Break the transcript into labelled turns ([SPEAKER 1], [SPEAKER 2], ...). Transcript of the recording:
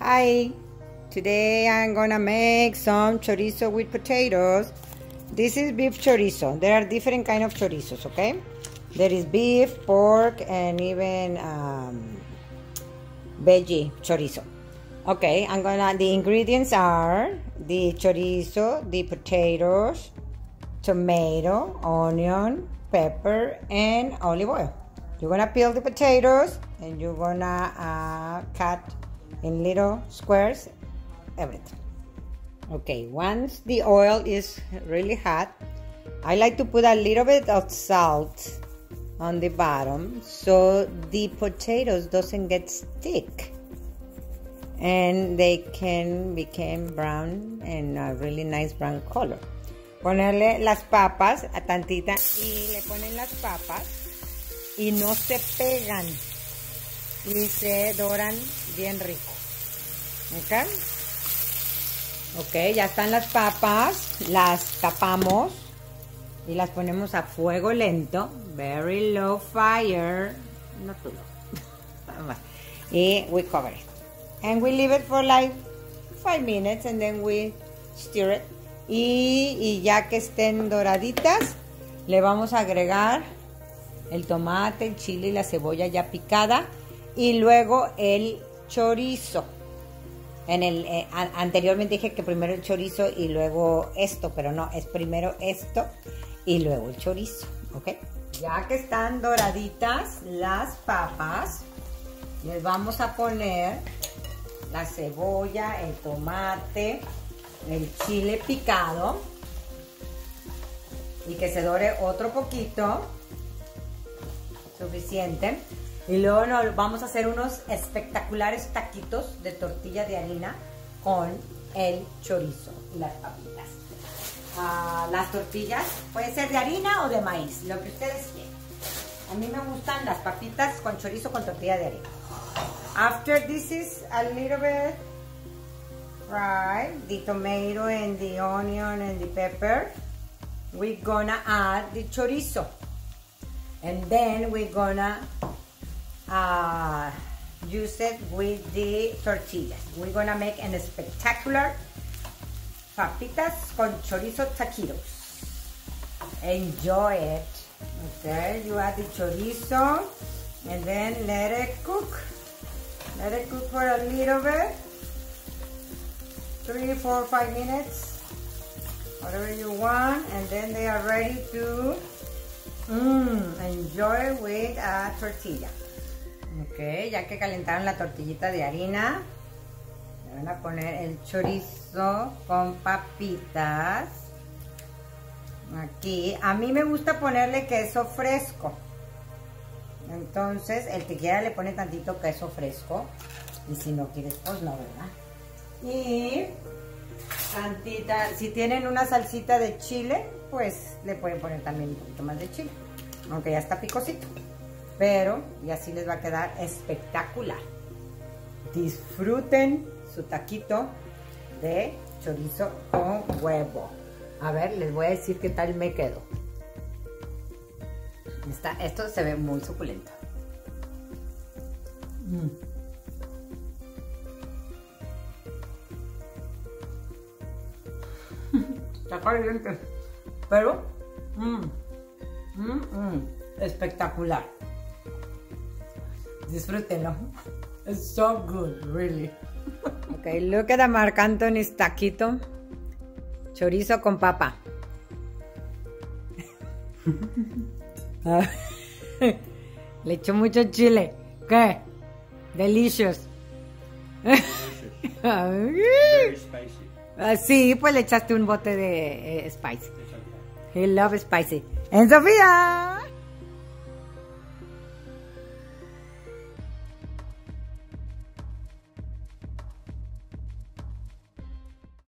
[SPEAKER 1] Hi, today I'm gonna make some chorizo with potatoes. This is beef chorizo. There are different kind of chorizos, okay? There is beef, pork, and even veggie chorizo. Okay, the ingredients are the chorizo, the potatoes, tomato, onion, pepper, and olive oil. You're gonna peel the potatoes and you're gonna cut in little squares, everything. Okay, once the oil is really hot, I like to put a little bit of salt on the bottom so the potatoes doesn't get stick and they can become brown and a really nice brown color. Ponerle las papas a tantita y le ponen las papas y no se pegan y se doran bien rico. Ok, ya están las papas, las tapamos y las ponemos a fuego lento, very low fire, no too low. Y we cover it and we leave it for like 5 minutes and then we stir it. Y ya que estén doraditas, le vamos a agregar el tomate, el chile y la cebolla ya picada y luego el chorizo. Anteriormente dije que primero el chorizo y luego esto, pero no, es primero esto y luego el chorizo, ¿ok? Ya que están doraditas las papas, les vamos a poner la cebolla, el tomate, el chile picado y que se dore otro poquito, suficiente. Y luego vamos a hacer unos espectaculares taquitos de tortilla de harina con el chorizo y las papitas. Las tortillas puede ser de harina o de maíz, lo que ustedes quieran. A mí me gustan las papitas con chorizo con tortilla de harina. After this is a little bit fried, the tomato and the onion and the pepper, we're gonna add the chorizo. And then we're gonna use it with the tortillas. We're gonna make a spectacular papitas con chorizo taquitos. Enjoy it. Okay, you add the chorizo and then let it cook. Let it cook for a little bit. 3, 4, 5 minutes. Whatever you want. And then they are ready to enjoy with a tortilla. Ok, ya que calentaron la tortillita de harina, le van a poner el chorizo con papitas. Aquí, a mí me gusta ponerle queso fresco. Entonces, el que quiera le pone tantito queso fresco. Y si no quieres, pues no, ¿verdad? Y tantita, si tienen una salsita de chile, pues le pueden poner también un poquito más de chile. Aunque ya está picosito. Pero, y así les va a quedar espectacular. Disfruten su taquito de chorizo con huevo. A ver, les voy a decir qué tal me quedó. Esto se ve muy suculento. Está caliente. Pero, espectacular. Disfrútenlo. It's so good, really. Okay, look at Marc Anthony's taquito. Chorizo con papa. Le echó mucho chile. ¿Qué? Delicious.
[SPEAKER 2] Very spicy.
[SPEAKER 1] Sí, pues le echaste un bote de spicy. He loves spicy. En Sofía.